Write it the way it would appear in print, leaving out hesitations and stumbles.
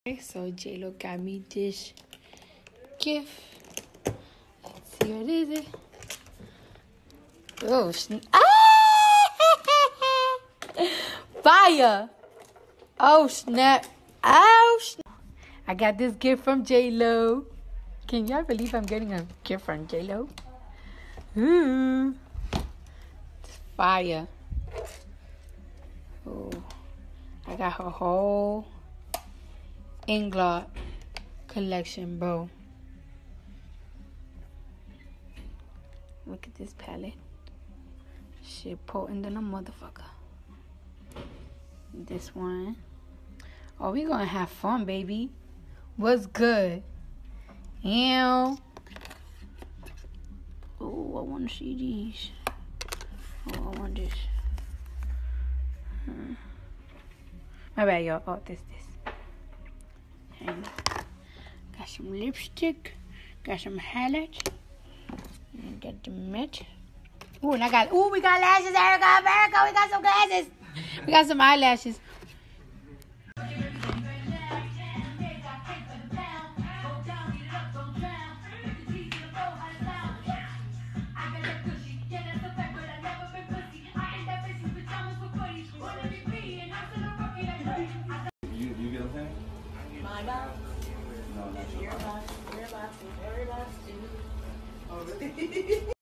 Okay, so J-Lo got me this gift. Let's see what is it. Oh, fire! Oh snap! Oh snap! I got this gift from J-Lo. Can y'all believe I'm getting a gift from J-Lo? Ooh, it's fire! Oh, I got her whole Inglot collection, bro. Look at this palette. Shit potent than a motherfucker. This one. Oh, we gonna have fun, baby. What's good? Ew. Oh, I wanna see these. Oh, I want this. My bad, y'all. Oh, this. And got some lipstick. Got some highlights. And got the matte. Ooh, and we got lashes, Erica. We got some glasses. We got some eyelashes. You get a pen? My box. No, not Your box. Your box. Every box.